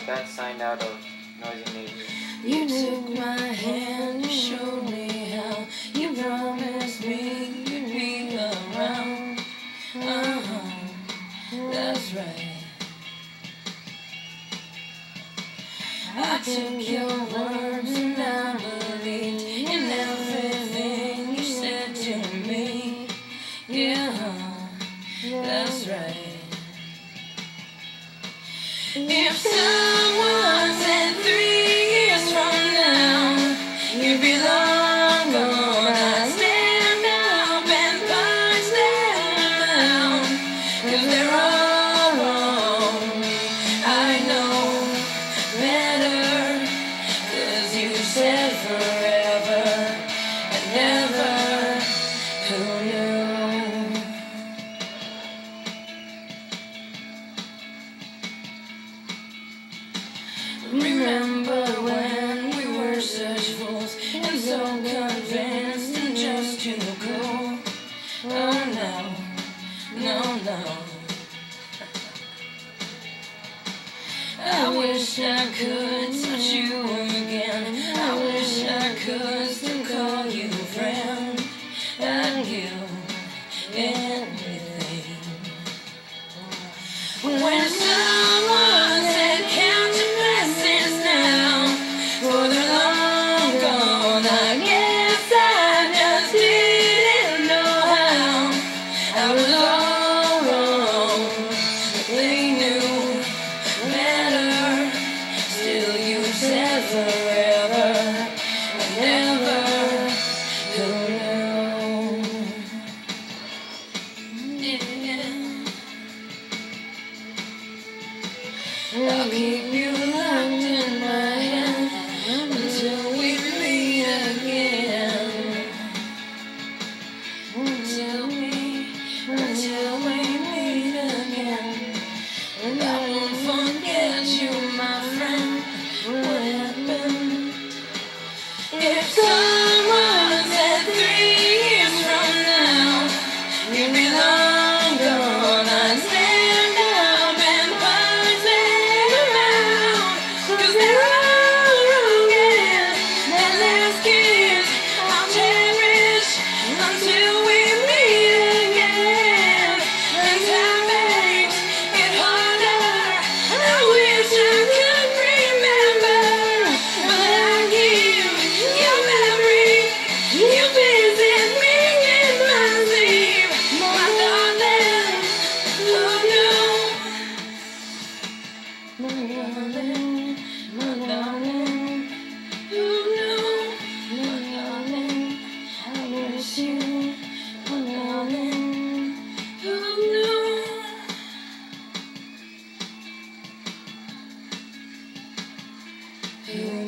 bad sign out of Noisy Neighbors. You took my hand, you showed me how. You promised me you'd be around. That's right. I took your words and I believed in everything you said to me. Yeah, that's right. If someone said 3 years from now you'd be long gone, I'd stand up and punch them out, 'cause they're all wrong. I know better, 'cause you said forever and never. Who knew? Remember when we were such fools and so convinced and just too cool? Oh no, no, no. I wish I could touch you again. I wish I could still call you friend. I'd give anything. When someone said count your blessings now, for they're long gone, I guess I just didn't know how. I was all wrong, but they knew better. Still you said forever and never. Who knew? Yeah. I'll keep you locked in my hand until we meet again. Until we meet again. And I won't forget you, my friend. What happened? If someone said 3 years from now you'd be long gone, I'd stand up and punch them out, 'cause they're all wrong, and that last kiss I'll cherish until we meet again. And time makes it harder. I wish I could remember, but I give your memory. You visit me in my sleep, my darling. Who knew? My darling, my darling. Who knew? My darling, I miss you, my darling. Who knew? Who